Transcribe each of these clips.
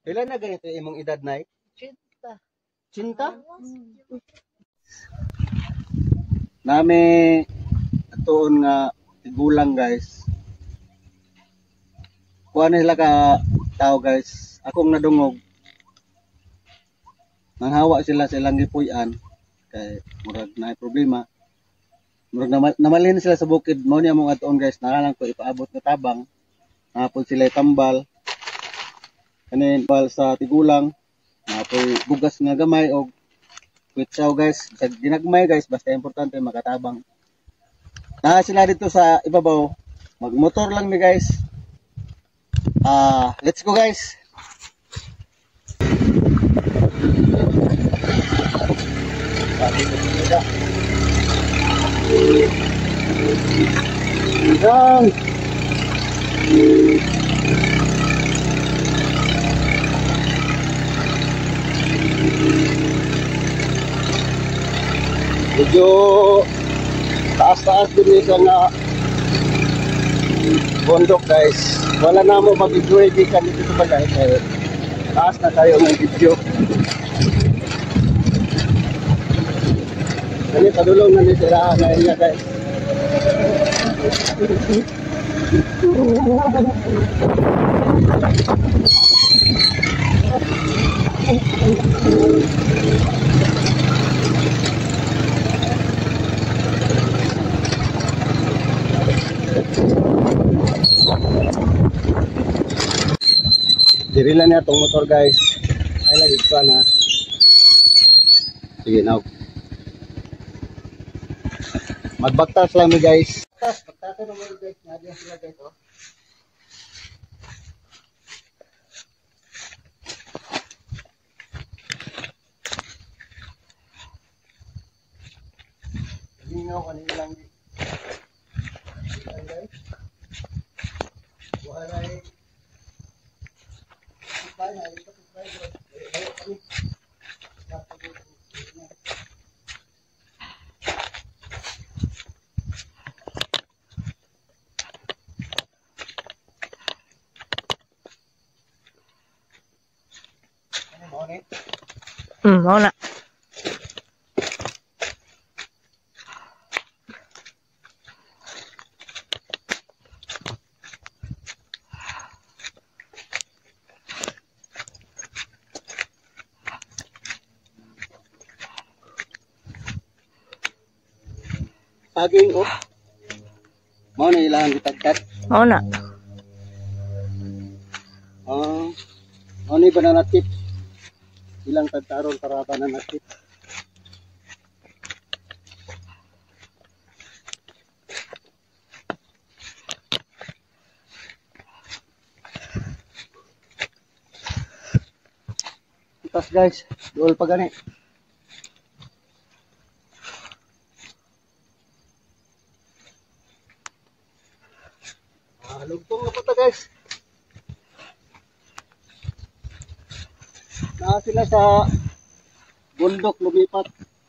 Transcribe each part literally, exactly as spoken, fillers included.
Ilan na ganito imong edad na? Cinta. Cinta? Nami atuon nga tigulang guys. Kuha na sila ka tao guys. Akong nadungog. Nanghawa sila sa ilang gipuy-an. Kay murag na problema. Murag namal namalhin sila sa bukid. Mao ni among atuon guys. Nakalang ko ipaabot na tabang. Hapon sila tambal. Kanin bal sa tigulang. Napoy bugas nga gamay og kwitsaw guys. Sa ginagmay guys, basta importante makatabang. Na sila dito sa ibabaw. Magmotor lang mi guys. Ah, uh, let's go guys. Yan. Medyo taas-taas din isa nga bundok guys. Wala na mo mag-enjoy gikan dito ba guys. Eh, taas na tayo ng video. Kani padulong na ni sila na niya guys. Diri lang niya itong motor guys. Ay lagi pa na. Sige now. Magbaktas lang mi guys. Baktas naman guys. Nadiyan sila guys oh. Lingaw kanilang guys. Wala eh. Hmm, mau na. Saging oh. Mau na ilang gitagkat. Mau na. Ah, mau ni banana tip. Ilang tagtaron para banana tip. Tapos guys, duol pa gani. Ah, lugtong na po ta guys. Na sila sa bundok lumipat.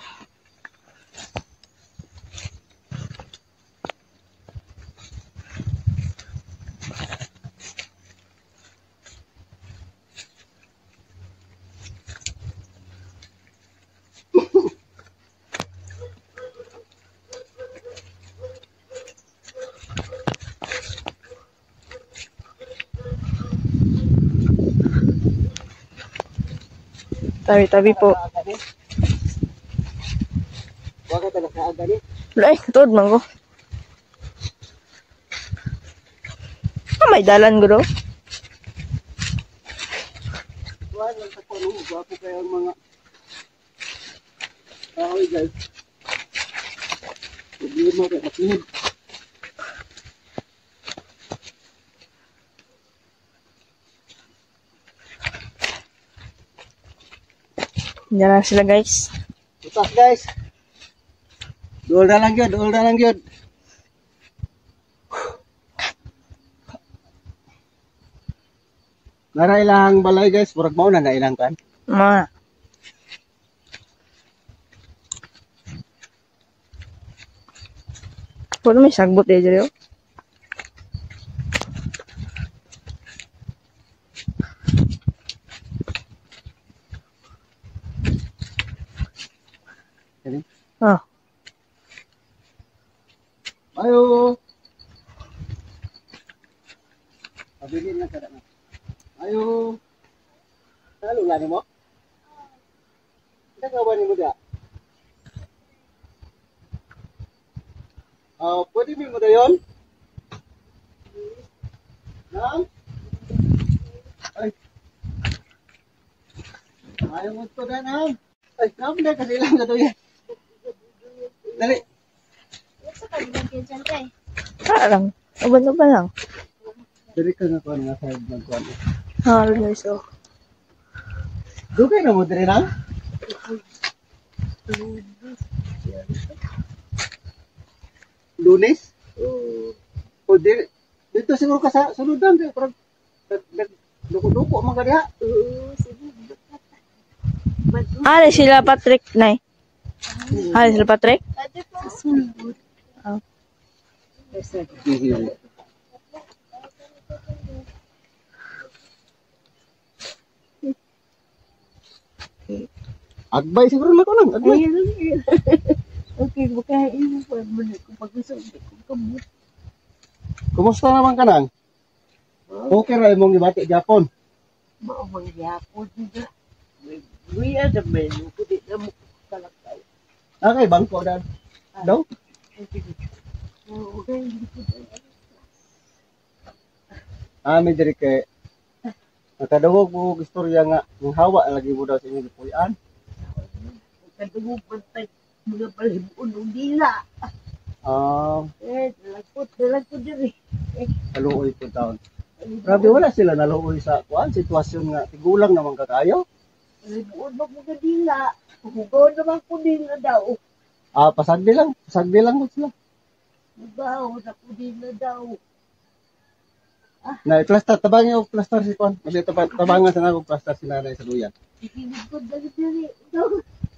Tabi-tabi po. Wag ka talaga aga ni. Wala eh, tuod man ko. Ah, may dalan ko daw. Wag lang sa puno, gwapo kayo ang mga kahoy guys. Problema kayo kasunod. Diyan lang sila guys. Tutas guys. Duol na lang yun, duol na lang yun. Nara ilang balay guys, murag mao na na ilang kan. Ma. Puro may sagbot eh dito. Kani? Ah. Ayo. Pabilin lang kada na. Ayo. Halo lang mo. Nagawa ni mo da. Ah, pwede mi mo dayon? Nang? Ay. Ayaw mo to na nang. Ay, naman na kasi lang na to yan. Dali. Parang. Uban-uban lang. Dali ka na kuha nga side ng kuha. Ah, guys, oh. Dugay na mo diri nang? Lunes? Oo. O di, dito siguro ka sa suludan. Parang duko-duko mga diha. Oo, sige. Ah, sila Patrick, nay. Ah, sila Patrick? Ate po. Sulod. Ah. Agbay siguro na ko lang. Agbay. Okay, makain mo pa mo na kung pag-usap ko kamot. Kumusta naman ka nang? Okay ra imong gibati Japon. Maamang yapon dito. Buya na man, kundi na mo kalakay. Okay, bangko dan. Daw? Oo, okay, hindi ko na. Ami diri kay nakadawog mo istorya nga ng hawa lagi mo daw sa inyong gipuy-an. Kadungog pantay mga balhimuon ng dila. Ah, Eh, dalagpot, dalagpot diri. Eh, kaluoy po taon. Grabe wala sila naluoy sa kuan sitwasyon nga tigulang naman kakayo. balhimuon ba mga dila? Hugaw naman ko dila daw. Ah, pasagdi lang, pasagdi lang mo sila. Hugaw na ko dila daw. Na plaster tabangin og plaster si kuan. Abi tabang tabangan sa nako plaster si nanay sa duyan. Ikinid ko dali diri. Daw.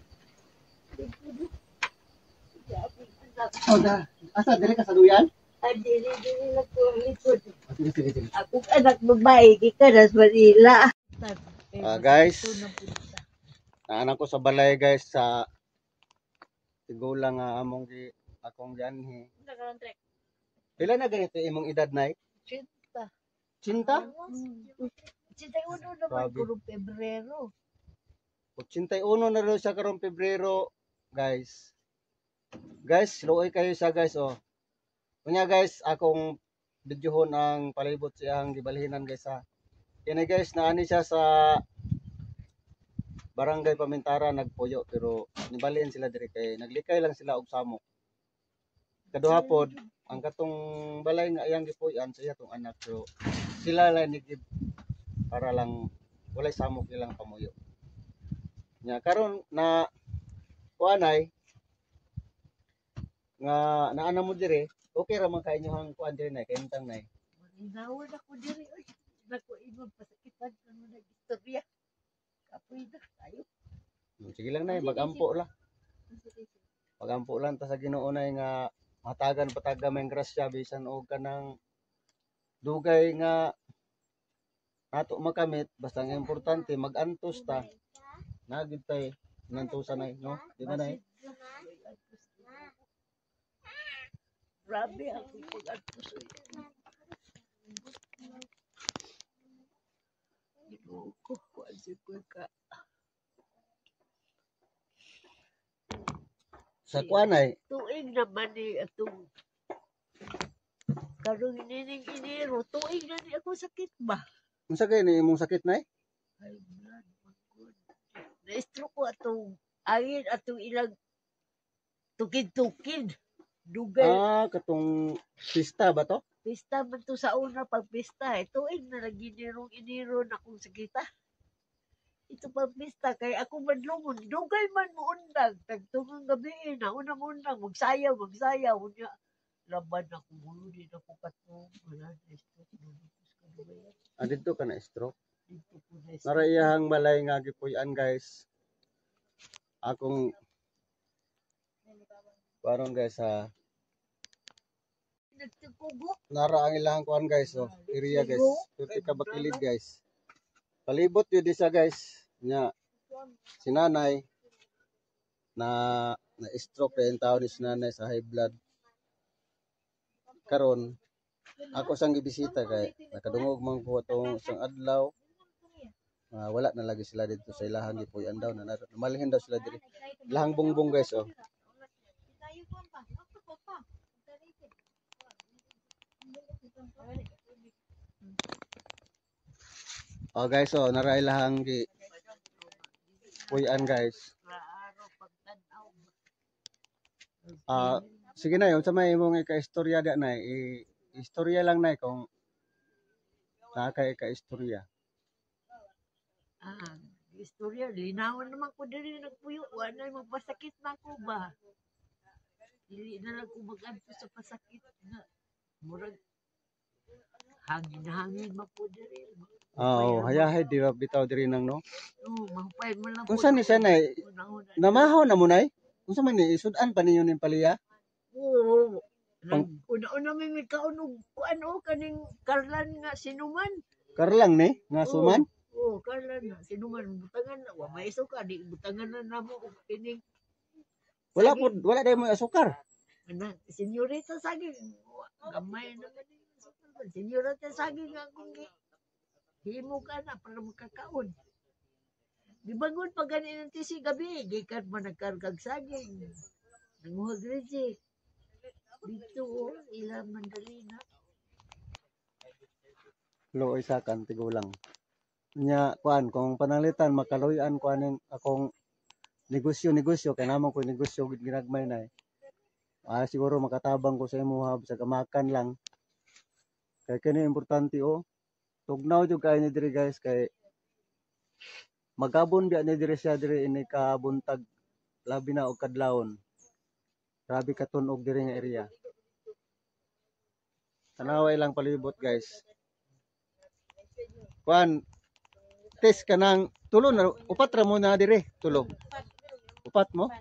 Oh, da. Asa diri ka sa duyan? Ay, dili, dili lang ko ang likod. Ah, sige sige sige. Akong anak babae, kikaras Manila. Ah, guys. Naanak ko sa balay guys sa tigulang nga among gi akong gianhi. Pila na ganito imong edad nay? Cinta. Cinta? Cinta uno naman Grabe. ko noong Pebrero. eighty-one na rin siya karong Pebrero, guys. Guys, luoy kayo siya guys, oh. Kunya guys, akong videohon ang palibot siyang gibalhinan guys ha. Kini guys, naani siya sa Barangay Pamintara nagpuyo pero nibalhin sila diri kay naglikay lang sila og samok. Kaduha pod ang katong balay nga iyang gipuy-an sa iya tong anak so sila lang nigib para lang walay samok ilang pamuyo. Nya karon na kuanay nga naana mo dire, okay ra man kay inyohang kuan dire nay kay intang nay. Maninawan ako diri. Ay, nako ibang pasakitan ano nag-istorya. Kapoy na tayo. Sige lang nay, magampo la. Magampo lang ta sa Ginoo nay nga matagan pataga may grasya bisan og kanang dugay nga ato makamit basta ang importante mag-antos ta. Nagid tay nantusan nay, no? Di ba nay? Grabe ako pag-antos. Ginoo ko, kuwan si ka. Sa kuanay, Tuig naman ni atong karong inining iniro. Tuig na ni ako sakit ba? unsa kay ni imong sakit nay? Ay, blood, magod. Na-stroke ko atong angin atong ilang tukid-tukid. Dugay. Ah, katong pista ba to? Pista man to sa una pag pista. Eh. Tuig na lagi inirong-iniro na kong sakita. Ito pang pista kay ako madlungon. Dugay man mo undag. Tagtungang gabi na. Unang-unang magsayaw, magsayaw. Unya, laban ako. Mulo din ako katong. Wala na stroke. Ah, dito ka na stroke. Dito ko na stroke. Nara iyahang balay nga gipuy-an guys. Akong karon guys ha. Nagtikugo. Nara ang ilahang kuan guys oh. Area guys. Tuti ka bakilid guys. Palibot yun di siya guys. Nya sinanay na na stroke na yung tao ni sinanay sa high blood. Karon ako sang gibisita kay nakadungog man ko atong isang adlaw. Ah, wala na lagi sila dito sa ilahang gipuy-an daw na namalhin daw sila diri. Ilahang bongbong guys oh. Oh guys oh, nara ilahang gi puy-an guys. Ah, sige na yun sa may imong ika-istorya da na i istorya lang na kung nakay ka-istorya. Ah, istorya, linawon naman ko diri nagpuyo, wala magpasakit na ko ba? Dili na lang ko mag-adto sa pasakit na. Murag hangin na hangin man po diri. Oh, hayahay di ba bitaw diri nang no. Oo, mahupay man lang Kung po saan ni siya na Una-una. namahaw na mo nay? Kung saan man ni isudan pa ninyo ning paliya? Oo. Pang- Nag- Una-una may may kaunog ko ano kaning Karlan nga sinuman. Karlang ni nga suman. Oo, oh, Karlan nga sinuman butangan na wa may suka di butangan na namo og kining Wala po wala day mo asukar. ana senyorita saging wa- gamay na man yung asukal. Senyorita saging nga kung gi- himo ka na para makakaon. Di bangon pa ganin ng tisi gabi, gikan man nagkargag saging. Nanguhag rin dito oh, ilang mandalina. Lo isa kan tigulang. Nya kuan kung panalitan makaluyan kuan ning akong negosyo-negosyo kay namon ko negosyo gid ginagmay na. Ah siguro makatabang ko sa imo ha sa kamakan lang. Kay kini importante oh. Tugnaw jud kay ni diri guys kay magabon biya ni diri siya diri ini kabuntag labi na og kadlawon. Grabe ka tunog diri nga area. Tanaway lang palibot guys. Kuan test ka ng tulo na upat ra mo na dire tulo. Upat mo?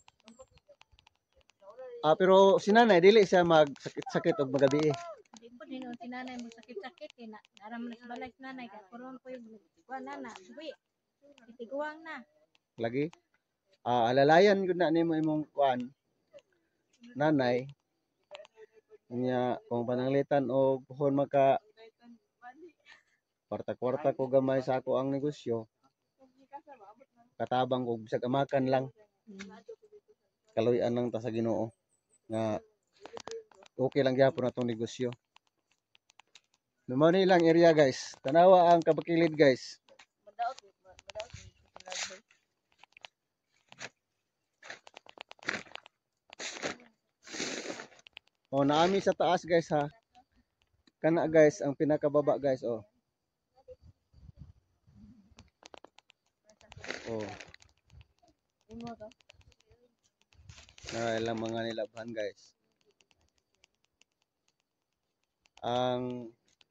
Ah pero si nanay dili siya magsakit-sakit og magabi. Di po din si nanay mo sakit-sakit eh. Na, naram na sa balay si nanay. Kaya kuron po yung kuha na na. Uwi. Itiguang na. Lagi. Ah alalayan gud na nimo imong kuan nanay. Nya kung pananglitan og kuhon maka kwarta-kwarta ko gamay sa ako ang negosyo. Katabang ko bisag amakan lang. Kaluyan lang ta sa Ginoo nga okay lang gyapon atong negosyo. Lumaw ni ilang area guys. Tanawa ang kabakilid guys. Oh, naami sa taas guys ha. Kana guys ang pinakababa guys oh. Oh. Na ilang mga nilabhan guys. Ang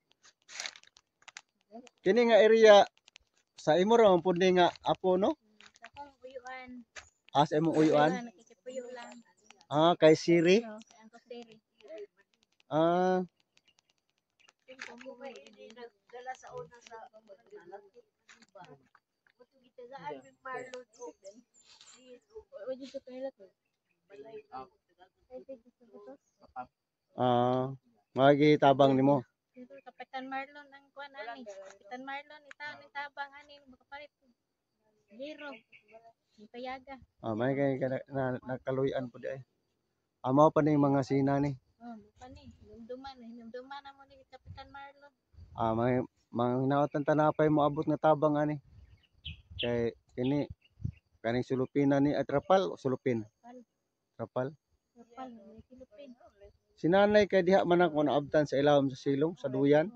kini nga area sa imo ra man pud ni nga apo no? Sa kong uyuan. Ah, sa imong uyuan? Nakikipuyo lang. Ah, kay Siri. So, kaya ang kasteri. Ah, Ako may ini nagdala sa una sa lalaki ba. Buto gitagaan mi Marlon og si Wala dito kayo to. Ay, dito sa butos. ah, magitabang nimo. Dito, Kapitan Marlon ang kuan ani. Kapitan Marlon, itaw ni tabang ani. Makapalit. Zero. Yung payaga. Ah, may kay na, na, nakaluyan pud ay. Amo pa ning mga sina ni. Oh, pa ni. Hinumduman. Hinumduman na mo ni Kapitan Marlon. Ah, may mga hinawatan tanapay mo abot nga tabang ani. Kay kini kaning sulupina ni at trapal o sulupin. Kapal. Trapal. Kapal. May Pilipin. Sinanay kay diha man ako naabtan sa ilawom sa silong sa duyan.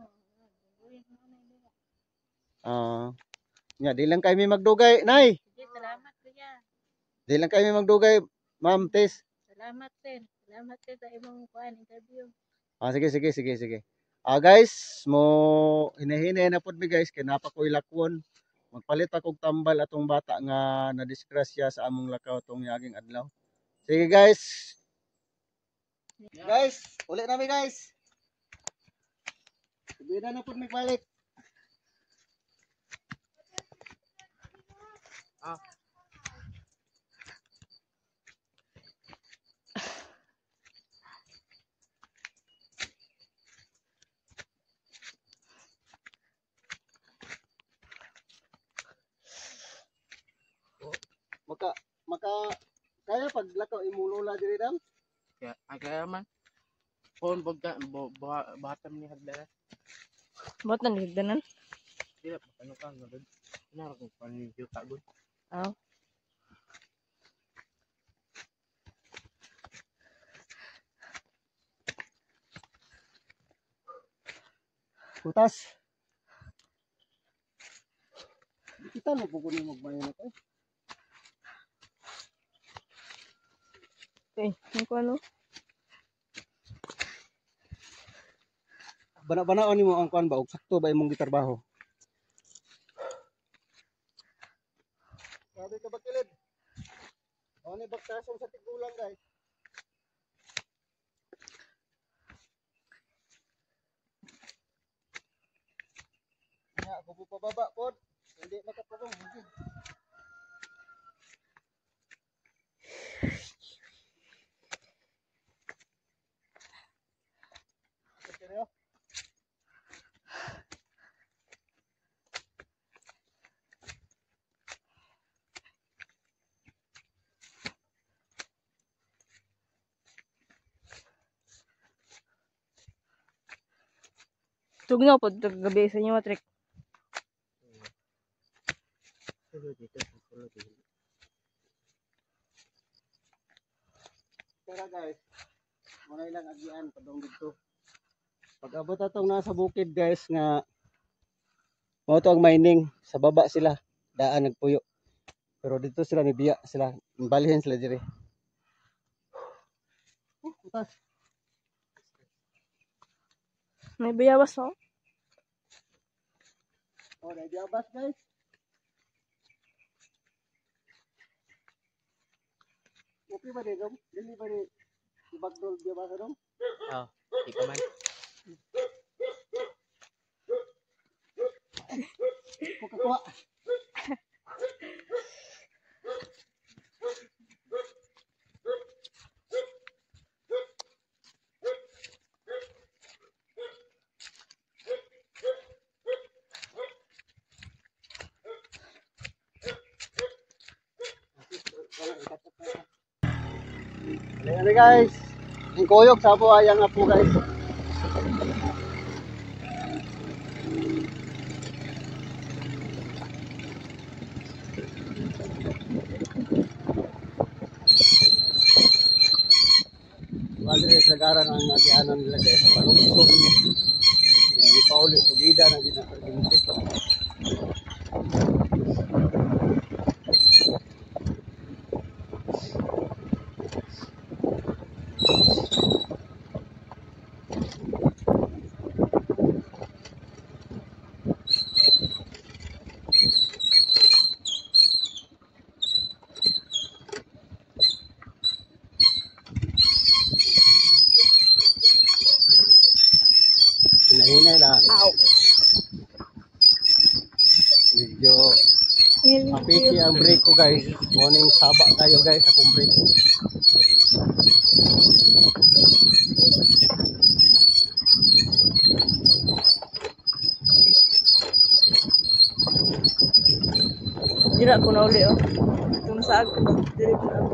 Ah, nya di lang kay mi magdugay, nay. Sige, salamat kuya. Di lang kay mi magdugay, Ma'am Tess. Salamat sir. Salamat sir sa imong kuan interview. Ah, sige, sige, sige, sige. Ah, guys, mo hinahine na pod mi guys kay napakoy lakwon. Magpalit pa kog tambal atong bata nga nadisgrasya sa among lakaw tong yaging adlaw. Sige guys. Guys, uli na mi guys. Sige na na pod mi balik. Ah. maka maka kaya pag lakaw imulula diri dam. Kaya, ay kaya man. Kung pagka, bo, buha- batam ni Hagdara. Ba't nanigdanan? Sila, ano ka, nagod. Kinara kung paninyo tagod. Aw. Kutas. Kita mo po kunin magmayon ako. Okay, yung ko ano? Bana-banaon nimo ang kuan ba og sakto ba imong gitrabaho? Sabi ka ba kilid? O ni bagtason sa tigulang guys. Nga ako po pababa pod. Hindi makapulong. Hindi. Seryo? Tugnaw po gabi sa inyo matric. Pero dito, pero dito. Tara guys. Muna ilang agian padong dito. Pag abot atong nasa bukid guys nga mao to ang mining sa baba sila daan nagpuyo. Pero dito sila ni biya sila balihin sila diri. Uh, utas. May bayawas oh. Oh, dai diabas guys. Okay ba dito? Dili ba ni ibagdol diabas dong? Oh, di pa man. Kukakuha. Ayan guys, yung kuyog sa po ayang apo guys. Padre sa lagaran ang nagianan nila guys, palugsog. Yan, ipauli, subida na ginagalimti. Hinahinay lang. Ow. Medyo apiki ang brake ko guys. Morning saba kayo guys akong brake. Dira ko na uli oh. Itong saag ko. Dira ko na uli.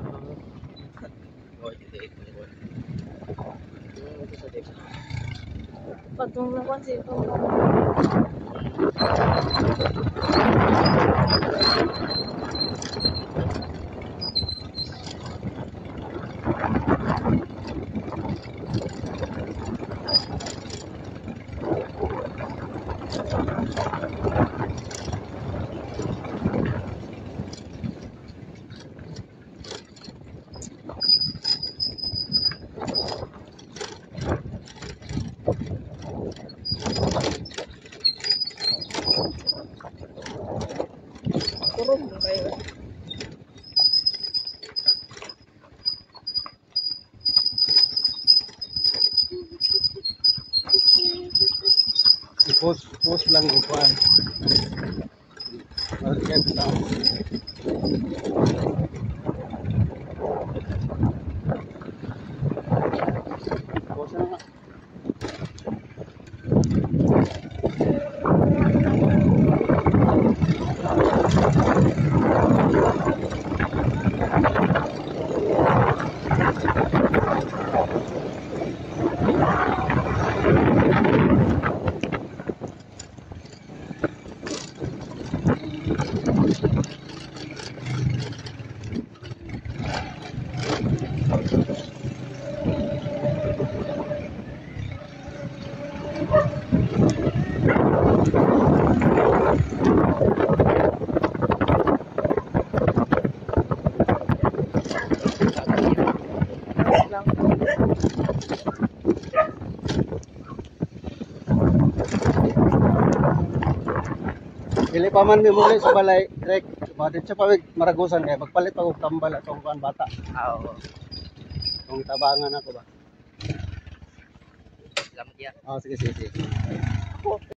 Oh, dito ito. Ito sa dito. Patong na kwan siya ito. Kurog na kayo. I-post post lang yung kuan. Market tao. Post na nga. Lang. Dili pa man mi muli sa balay, Rek. Madit siya pawig maragusan kay magpalit ako og tambal atong kuan bata. Ah, oo. Kung tabangan ako ba. Salamat ya. Oh, sige sige sige.